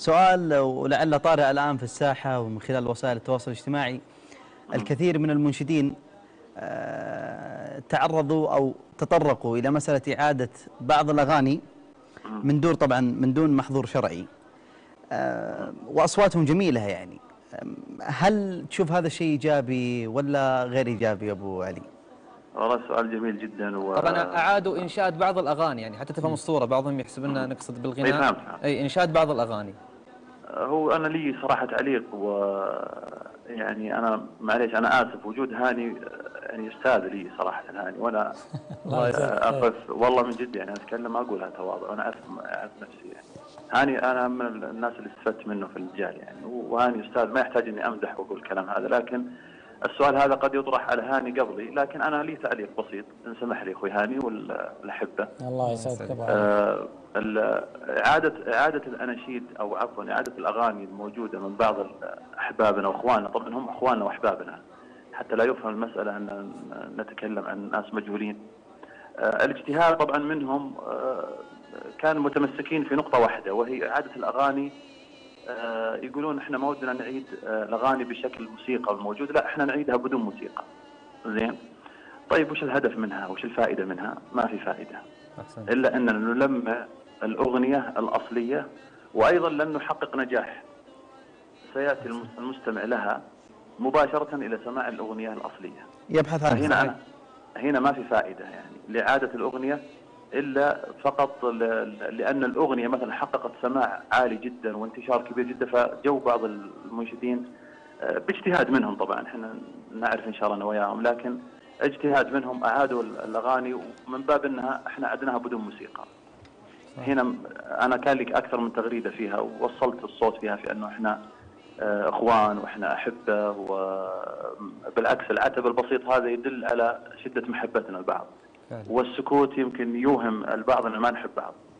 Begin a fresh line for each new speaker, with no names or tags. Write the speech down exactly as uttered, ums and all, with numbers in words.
سؤال ولعل طارئ الآن في الساحة ومن خلال وسائل التواصل الاجتماعي. الكثير من المنشدين آه، تعرضوا أو تطرقوا إلى مسألة إعادة بعض الأغاني من دون طبعا من دون محظور شرعي، آه، وأصواتهم جميلة يعني. هل تشوف هذا الشيء إيجابي ولا غير إيجابي يا أبو علي؟
والله سؤال جميل جدا. و...
طبعا اعادوا انشاد بعض الاغاني، يعني حتى تفهم الصوره، بعضهم يحسب لنا نقصد
اي
بالغناء.
فهمت.
اي انشاد بعض الاغاني.
هو انا لي صراحه تعليق، و يعني انا معليش انا اسف وجود هاني، يعني استاذ لي صراحه هاني، وانا اقف والله من جد، يعني اتكلم ما اقولها تواضع، انا اعرف اعرف نفسي يعني. هاني انا من الناس اللي استفدت منه في المجال يعني، وهاني استاذ ما يحتاج اني امدح واقول الكلام هذا، لكن السؤال هذا قد يطرح على هاني قبلي، لكن انا لي تعليق بسيط ان سمح لي اخوي هاني والاحبه.
الله يسعدك ابو علي.
آه اعاده اعاده الاناشيد او عفوا اعاده الاغاني الموجوده من بعض احبابنا واخواننا، طبعا هم اخواننا واحبابنا حتى لا يفهم المساله ان نتكلم عن ناس مجهولين. آه الاجتهاد طبعا منهم آه كان متمسكين في نقطه واحده، وهي اعاده الاغاني. آه يقولون احنا ما ودنا نعيد آه الاغاني بشكل الموسيقى الموجود، لا احنا نعيدها بدون موسيقى. زين. طيب وش الهدف منها؟ وش الفائده منها؟ ما في فائده. أحسن. الا اننا نلمع الاغنيه الاصليه، وايضا لن نحقق نجاح. سياتي المستمع لها مباشره الى سماع الاغنيه الاصليه.
يبحث عنها.
هنا أنا هنا ما في فائده يعني لاعاده الاغنيه، الا فقط لان الاغنيه مثلا حققت سماع عالي جدا وانتشار كبير جدا، فجو بعض المنشدين باجتهاد منهم، طبعا احنا نعرف ان شاء الله نواياهم، لكن اجتهاد منهم اعادوا الاغاني ومن باب انها احنا عدناها بدون موسيقى. هنا انا كان لي اكثر من تغريده فيها ووصلت الصوت فيها في انه احنا اخوان واحنا احبه، وبالعكس العتب البسيط هذا يدل على شده محبتنا لبعض، والسكوت يمكن يوهم البعض ان ما نحب بعض.